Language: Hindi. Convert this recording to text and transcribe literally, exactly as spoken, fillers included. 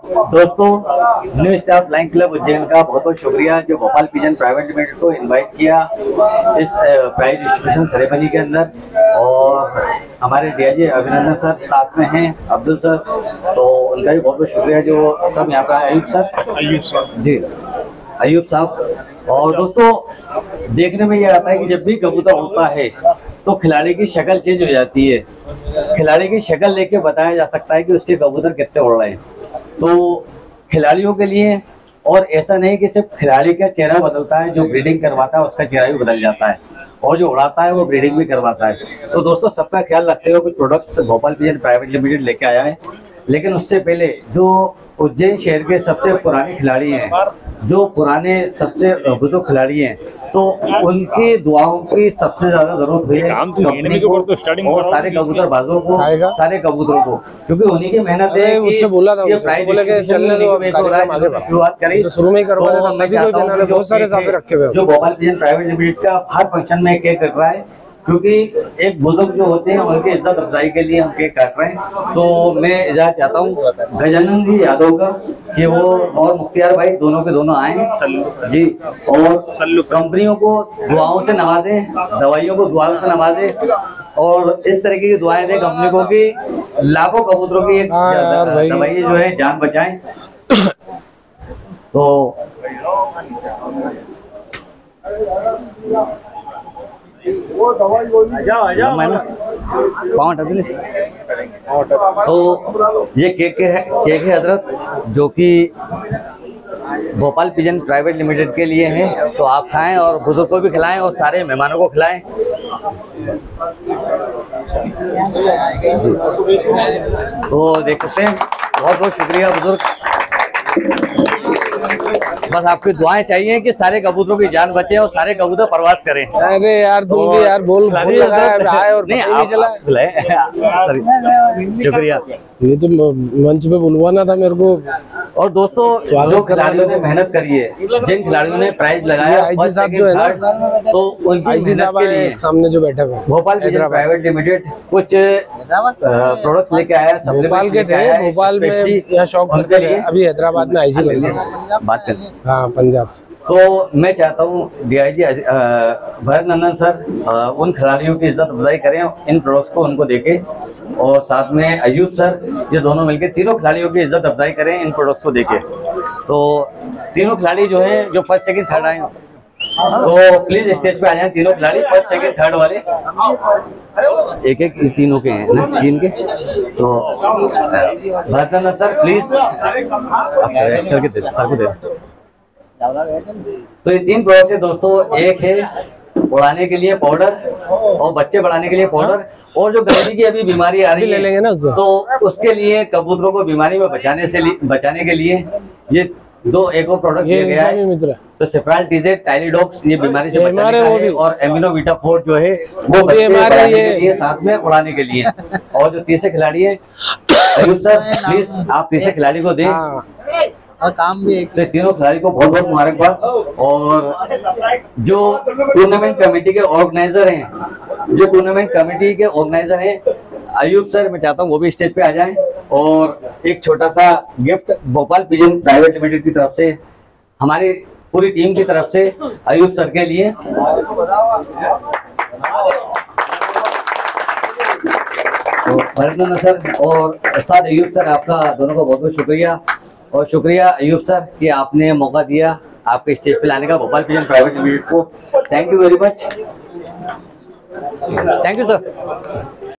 दोस्तों, new star flying club Ujjain का बहुत बहुत शुक्रिया जो भोपाल पिजन प्राइवेट लिमिटेड को इनवाइट किया इस प्राइज डिस्ट्रीब्यूशन सेरेमनी के अंदर। और हमारे डीआईजी अभिनंदन सर साथ में हैं, अब्दुल सर, तो उनका भी बहुत बहुत शुक्रिया जो सब यहाँ पर। अयूब सर अयूब सर जी अयूब साहब। और दोस्तों, देखने में ये आता है कि जब भी कबूतर उड़ता है तो खिलाड़ी की शक्ल चेंज हो जाती है। खिलाड़ी की शक्ल देख के बताया जा सकता है कि उसके कबूतर कितने उड़ रहे हैं। तो खिलाड़ियों के लिए, और ऐसा नहीं कि सिर्फ खिलाड़ी का चेहरा बदलता है, जो ब्रीडिंग करवाता है उसका चेहरा भी बदल जाता है, और जो उड़ाता है वो ब्रीडिंग भी करवाता है। तो दोस्तों, सबका ख्याल रखते हुए कुछ products Bhopal pigeon private limited लेके आया है। लेकिन उससे पहले जो उज्जैन शहर के सबसे पुराने खिलाड़ी हैं, जो पुराने सबसे बुजुर्ग खिलाड़ी हैं, तो उनकी दुआओं की सबसे ज्यादा जरूरत हुई है कंपनी को और सारे कबूतर बाजों को, सारे कबूतरों को, क्योंकि उन्हीं की मेहनत है कि ये प्राइज शुरुआत करी। शुरू में जो भोपाल पिजन प्राइवेट लिमिटेड का हर फंक्शन में केक कट रहा है, क्योंकि एक बुजुर्ग जो होते हैं उनकी इज्जत अफजाई के लिए हम केक काट रहे हैं। तो मैं इजाजत चाहता हूँ गजानन जी यादव का कि वो और मुख्तियार भाई दोनों के दोनों आए जी, और कंपनियों को दुआओं से नवाजें, दवाइयों को दुआओं से नवाजें, और इस तरीके की दुआएं दें कंपनी को कि लाखों कबूतरों की एक दवाई जो है जान बचाएं। तो तो ये केक है केक है हजरत, जो कि भोपाल पिजन प्राइवेट लिमिटेड के लिए है। तो आप खाएं और बुजुर्ग को भी खिलाएं और सारे मेहमानों को खिलाएं। तो देख सकते हैं, बहुत बहुत शुक्रिया बुजुर्ग। बस आपकी दुआएं चाहिए कि सारे कबूतरों की जान बचे और सारे कबूतर प्रवास करें। अरे यार तुम भी यार बोल बोल लगाया और नहीं, नहीं चला। शुक्रिया, ये तो मंच पे बुलवाना था मेरे को। और दोस्तों, जो खिलाड़ियों ने मेहनत करी है, जिन खिलाड़ियों ने प्राइज लगाया फर्स्ट सेकंड थर्ड, तो उनकी मेहनत के लिए सामने जो बैठा है भोपाल पिजन प्राइवेट लिमिटेड कुछ प्रोडक्ट्स लेके आया। भोपाल के थे, भोपाल में यहाँ शॉप करते हैं, अभी हैदराबाद में आईजी बात करें। हाँ, पंजाब। तो मैं चाहता हूँ डीआईजी भरत नंदन सर उन खिलाड़ियों की इज्जत अफजाई करें इन प्रोडक्ट्स को उनको देके, और साथ में अयूब सर, ये दोनों मिलके तीनों खिलाड़ियों की इज्जत अफजाई करें इन प्रोडक्ट्स को देके। तो तीनों खिलाड़ी जो हैं, जो फर्स्ट सेकंड थर्ड आए, तो प्लीज स्टेज पे आ जाएं तीनों खिलाड़ी, फर्स्ट सेकंड थर्ड वाले, एक एक तीनों के हैं ना, तीन के। तो Bharat Nandan sir please sir के दे सर को दे। तो ये तीन प्रोडक्ट है दोस्तों, एक है उड़ाने के लिए पाउडर और बच्चे बढ़ाने के लिए पाउडर, और जो गर्मी की अभी बीमारी आ रही है लेंगे ना उससे, तो उसके लिए कबूतरों को बीमारी में बचाने से बचाने के लिए ये दो एक और प्रोडक्ट दिया गया है। तो सेफ्राल टीजेट टाइलिडॉक्स ये बीमारी से बचाने का है, और एमिनोविटा फोर्ट जो है वो बच्चे बढ़ाने के लिए, साथ में उड़ाने के लिए। और जो तीसरे खिलाड़ी है अयूब सर, प्लीज आप तीसरे खिलाड़ी को दें। और काम भी एक। तो तीनों खिलाड़ी को बहुत बहुत मुबारकबाद। और जो टूर्नामेंट कमेटी के ऑर्गेनाइजर हैं, जो टूर्नामेंट कमेटी के ऑर्गेनाइजर हैं अयूब सर, मैं चाहता हूँ वो भी स्टेज पे आ जाएं, और एक छोटा सा gift Bhopal pigeon private limited की तरफ से, हमारी पूरी टीम की तरफ से अयूब सर के लिए। तो भरत सर और उस्ताद अयूब सर, आपका दोनों का बहुत बहुत शुक्रिया। और शुक्रिया अयूब सर कि आपने मौका दिया आपके स्टेज पे लाने का भोपाल पिजन प्राइवेट लिमिटेड को। Thank you very much, thank you sir.